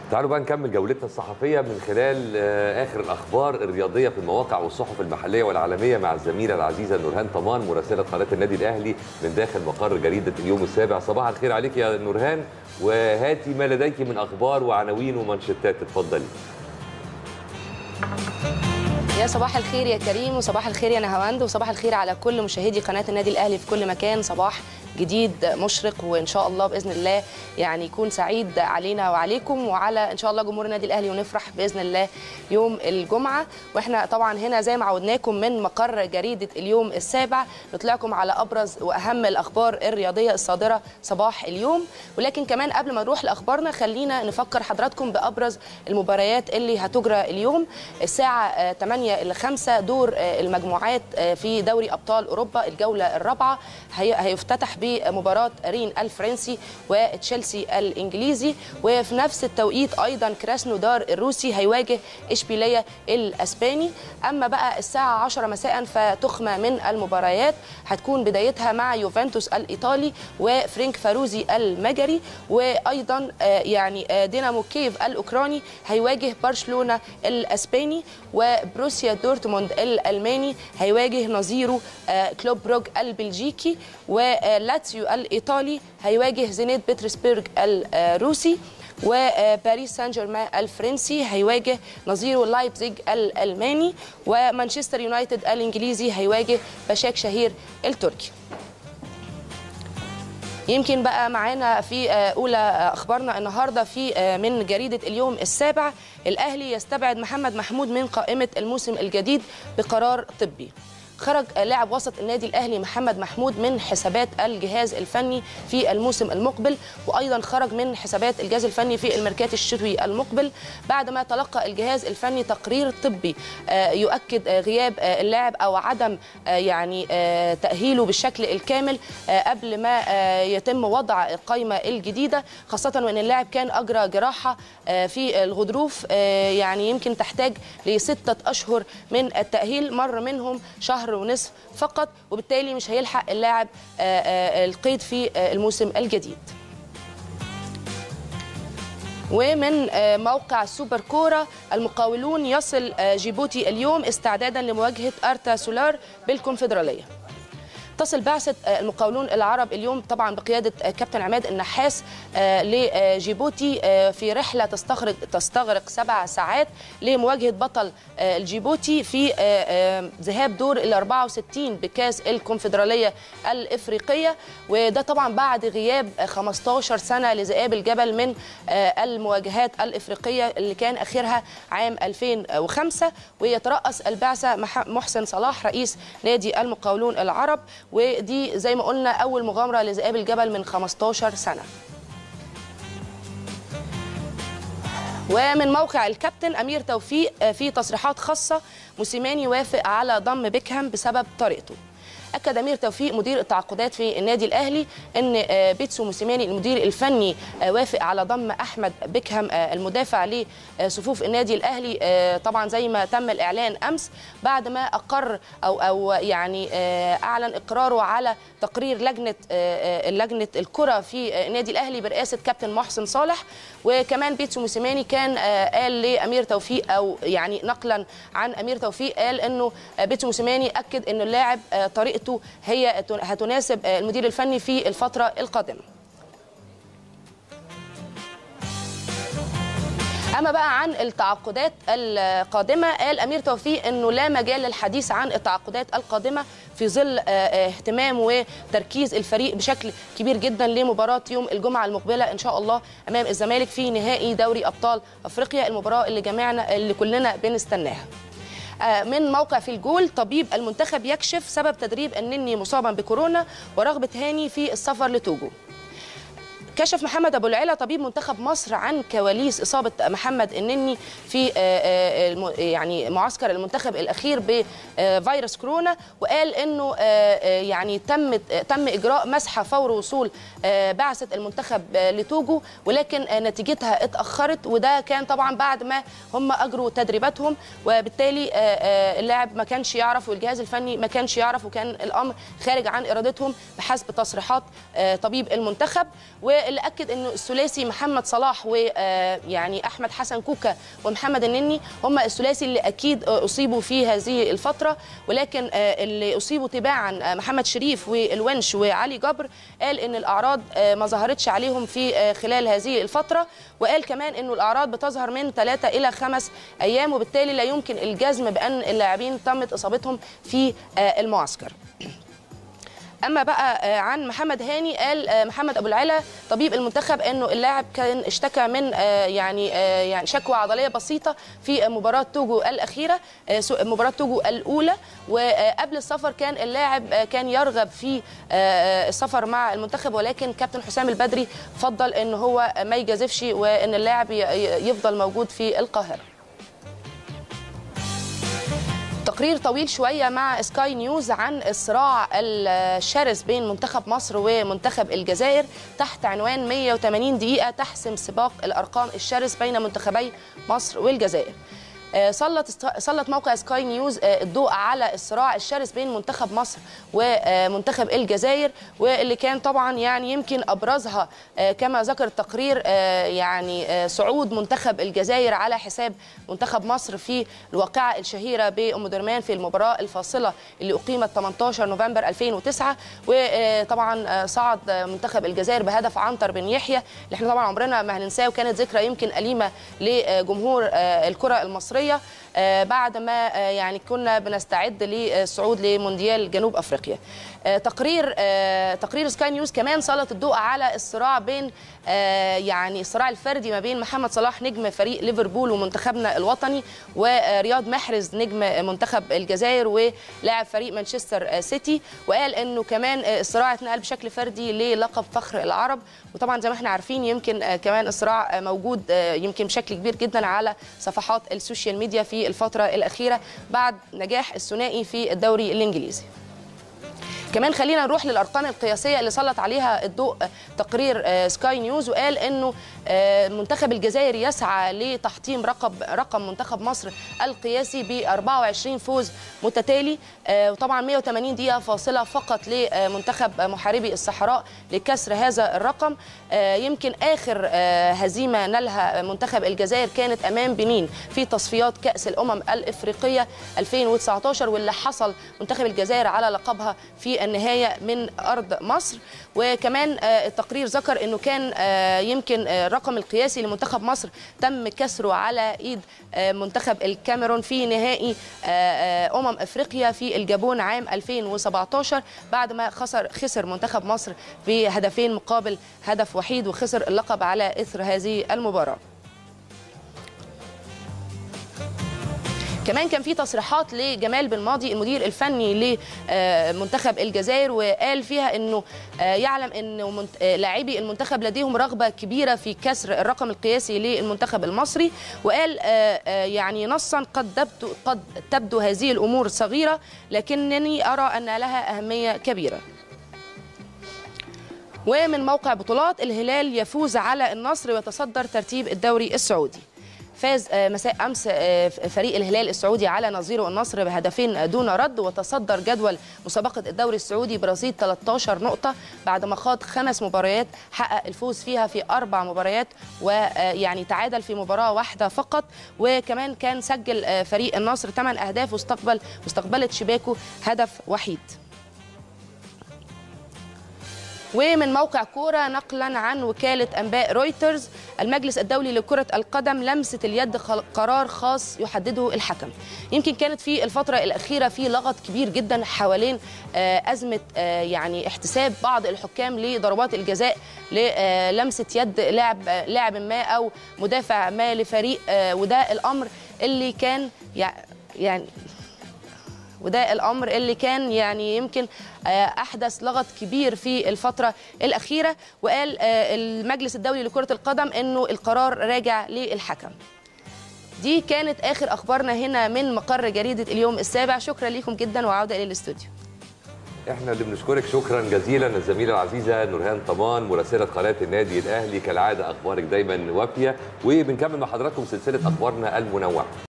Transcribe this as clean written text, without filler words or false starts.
تعالوا بقى نكمل جولتنا الصحفية من خلال آخر الأخبار الرياضية في المواقع والصحف المحلية والعالمية مع الزميلة العزيزة نورهان طمان مراسلة قناة النادي الأهلي من داخل مقر جريدة اليوم السابع. صباح الخير عليك يا نورهان، وهاتي ما لديك من أخبار وعناوين ومانشيتات، اتفضلي. يا صباح الخير يا كريم، وصباح الخير يا نهاوند، وصباح الخير على كل مشاهدي قناة النادي الأهلي في كل مكان. صباح جديد مشرق، وإن شاء الله بإذن الله يعني يكون سعيد علينا وعليكم وعلى إن شاء الله جمهور النادي الأهلي، ونفرح بإذن الله يوم الجمعة. وإحنا طبعا هنا زي ما عودناكم من مقر جريدة اليوم السابع نطلعكم على أبرز وأهم الأخبار الرياضية الصادرة صباح اليوم. ولكن كمان قبل ما نروح لأخبارنا خلينا نفكر حضراتكم بأبرز المباريات اللي هتجرى اليوم. الساعة 8 إلى 5 دور المجموعات في دوري أبطال أوروبا الجولة الرابعة هيفتتح بمباراة رين الفرنسي وتشيلسي الإنجليزي، وفي نفس التوقيت أيضا كراسنودار الروسي هيواجه إشبيلية الأسباني. أما بقى الساعة 10 مساء فتخمة من المباريات هتكون بدايتها مع يوفنتوس الإيطالي وفرينك فاروزي المجري، وأيضا يعني دينامو كييف الأوكراني هيواجه برشلونة الأسباني، وبروسيا دورتموند الألماني هيواجه نظيره كلوب بروغ البلجيكي، ولاتسيو الإيطالي هيواجه زينيت بطرسبرغ الروسي، وباريس سان جيرمان الفرنسي هيواجه نظيره لايبزيج الألماني، ومانشستر يونايتد الإنجليزي هيواجه بشاك شهير التركي. يمكن بقى معانا في أولى أخبارنا النهاردة في من جريدة اليوم السابع: الأهلي يستبعد محمد محمود من قائمة الموسم الجديد بقرار طبي. خرج لاعب وسط النادي الأهلي محمد محمود من حسابات الجهاز الفني في الموسم المقبل، وأيضا خرج من حسابات الجهاز الفني في الميركاتو الشتوي المقبل بعدما تلقى الجهاز الفني تقرير طبي يؤكد غياب اللاعب أو عدم يعني تأهيله بالشكل الكامل قبل ما يتم وضع القائمة الجديدة، خاصة وأن اللاعب كان أجرى جراحة في الغضروف يعني يمكن تحتاج ل6 أشهر من التأهيل، مر منهم شهر ونصف فقط، وبالتالي مش هيلحق اللاعب القيد في الموسم الجديد. ومن موقع سوبر كورة: المقاولون يصل جيبوتي اليوم استعدادا لمواجهة أرتا سولار بالكونفدرالية. تصل بعثة المقاولون العرب اليوم طبعا بقيادة كابتن عماد النحاس لجيبوتي في رحلة تستغرق 7 ساعات لمواجهة بطل الجيبوتي في ذهاب دور ال 64 بكاس الكونفدرالية الإفريقية، وده طبعا بعد غياب 15 سنة لذئاب الجبل من المواجهات الإفريقية اللي كان آخرها عام 2005. ويترأس البعثة محسن صلاح رئيس نادي المقاولون العرب، ودي زي ما قلنا أول مغامرة لذئاب الجبل من 15 سنة. ومن موقع الكابتن: أمير توفيق في تصريحات خاصة موسيماني وافق على ضم بيكهام بسبب طريقته. أكد أمير توفيق مدير التعاقدات في النادي الأهلي أن بيتسو موسيماني المدير الفني وافق على ضم أحمد بيكهام المدافع لصفوف النادي الأهلي، طبعا زي ما تم الإعلان أمس بعد ما أقر أو يعني أعلن إقراره على تقرير لجنة الكرة في النادي الأهلي برئاسة كابتن محسن صالح. وكمان بيتسو موسيماني كان قال لأمير توفيق، أو يعني نقلا عن أمير توفيق، قال أنه بيتسو موسيماني أكد أنه اللاعب طريقته هي هتناسب المدير الفني في الفترة القادمة. أما بقى عن التعاقدات القادمة، قال أمير توفيق أنه لا مجال للحديث عن التعاقدات القادمة في ظل اهتمام وتركيز الفريق بشكل كبير جدا لمباراة يوم الجمعة المقبلة إن شاء الله أمام الزمالك في نهائي دوري أبطال أفريقيا، المباراة اللي كلنا بنستناها. من موقع في الجول: طبيب المنتخب يكشف سبب تدريب النني مصابا بكورونا ورغبة هاني في السفر لتوجو. كشف محمد أبو العلا طبيب منتخب مصر عن كواليس إصابة محمد النني في يعني معسكر المنتخب الأخير بفيروس كورونا، وقال إنه يعني تم إجراء مسحة فور وصول بعثة المنتخب لتوجو، ولكن نتيجتها اتأخرت، وده كان طبعا بعد ما هم أجروا تدريباتهم، وبالتالي اللاعب ما كانش يعرف والجهاز الفني ما كانش يعرف، وكان الأمر خارج عن إرادتهم بحسب تصريحات طبيب المنتخب. واللي اكد انه الثلاثي محمد صلاح ويعني احمد حسن كوكا ومحمد النني هم الثلاثي اللي اكيد اصيبوا في هذه الفتره، ولكن اللي اصيبوا تباعا محمد شريف والونش وعلي جبر قال ان الاعراض ما ظهرتش عليهم في خلال هذه الفتره، وقال كمان انه الاعراض بتظهر من 3 إلى 5 أيام، وبالتالي لا يمكن الجزم بان اللاعبين تمت اصابتهم في المعسكر. اما بقى عن محمد هاني، قال محمد ابو العلا طبيب المنتخب انه اللاعب كان اشتكى من يعني شكوى عضليه بسيطه في مباراه توجو الاخيره، مباراه توجو الاولى، وقبل السفر كان اللاعب كان يرغب في السفر مع المنتخب، ولكن كابتن حسام البدري فضل ان هو ما يجازفش وان اللاعب يفضل موجود في القاهره. تقرير طويل شوية مع سكاي نيوز عن الصراع الشرس بين منتخب مصر ومنتخب الجزائر تحت عنوان 180 دقيقة تحسم سباق الأرقام الشرس بين منتخبي مصر والجزائر. سلط موقع سكاي نيوز الضوء على الصراع الشرس بين منتخب مصر ومنتخب الجزائر، واللي كان طبعا يعني يمكن ابرزها كما ذكر التقرير يعني صعود منتخب الجزائر على حساب منتخب مصر في الواقعه الشهيره بأم درمان في المباراه الفاصله اللي اقيمت 18 نوفمبر 2009، وطبعا صعد منتخب الجزائر بهدف عنتر بن يحيى اللي احنا طبعا عمرنا ما هننساه، وكانت ذكرى يمكن أليمة لجمهور الكره المصريه بعد ما يعني كنا بنستعد للصعود لمونديال جنوب افريقيا. تقرير سكاي نيوز كمان سلط الضوء على الصراع بين يعني الصراع الفردي ما بين محمد صلاح نجم فريق ليفربول ومنتخبنا الوطني ورياض محرز نجم منتخب الجزائر ولاعب فريق مانشستر سيتي، وقال انه كمان الصراع اتنقل بشكل فردي للقب فخر العرب، وطبعا زي ما احنا عارفين يمكن كمان الصراع موجود يمكن بشكل كبير جدا على صفحات السوشيال ميديا في الفترة الأخيرة بعد نجاح الثنائي في الدوري الإنجليزي. كمان خلينا نروح للأرقام القياسية اللي سلط عليها الضوء تقرير سكاي نيوز، وقال أنه منتخب الجزائر يسعى لتحطيم رقم منتخب مصر القياسي ب 24 فوز متتالي، وطبعا 180 دقيقة فاصلة فقط لمنتخب محاربي الصحراء لكسر هذا الرقم. يمكن آخر هزيمة نالها منتخب الجزائر كانت أمام بنين في تصفيات كأس الأمم الإفريقية 2019، واللي حصل منتخب الجزائر على لقبها في النهاية من أرض مصر. وكمان التقرير ذكر أنه كان يمكن الرقم القياسي لمنتخب مصر تم كسره على إيد منتخب الكاميرون في نهائي أفريقيا في الجابون عام 2017 بعد ما خسر منتخب مصر بهدفين مقابل هدف وحيد، وخسر اللقب على إثر هذه المباراة. كمان كان في تصريحات لجمال بن ماضي المدير الفني لمنتخب الجزائر، وقال فيها انه يعلم ان لاعبي المنتخب لديهم رغبه كبيره في كسر الرقم القياسي للمنتخب المصري، وقال يعني نصا قد تبدو هذه الامور صغيره لكنني ارى ان لها اهميه كبيره. ومن موقع بطولات، الهلال يفوز على النصر ويتصدر ترتيب الدوري السعودي. فاز مساء أمس فريق الهلال السعودي على نظيره النصر بهدفين دون رد، وتصدر جدول مسابقة الدوري السعودي برصيد 13 نقطة بعد ما خاض 5 مباريات حقق الفوز فيها في 4 مباريات، ويعني تعادل في مباراة واحدة فقط. وكمان كان سجل فريق النصر 8 أهداف واستقبلت شباكه هدف وحيد. ومن موقع كورة، نقلا عن وكالة أنباء رويترز، المجلس الدولي لكرة القدم لمسة اليد قرار خاص يحدده الحكم. يمكن كانت في الفترة الأخيرة في لغط كبير جدا حوالين أزمة يعني احتساب بعض الحكام لضربات الجزاء للمسة يد لاعب ما أو مدافع ما لفريق، وده الأمر اللي كان يعني يمكن أحدث لغط كبير في الفترة الأخيرة. وقال المجلس الدولي لكرة القدم أنه القرار راجع للحكم. دي كانت آخر أخبارنا هنا من مقر جريدة اليوم السابع. شكرا لكم جدا وعودة إلى الاستوديو. احنا اللي بنشكرك شكرا جزيلا الزميله العزيزه نورهان طمان مراسله قناه النادي الاهلي، كالعاده اخبارك دايما وافيه، وبنكمل مع حضراتكم سلسله اخبارنا المنوعه.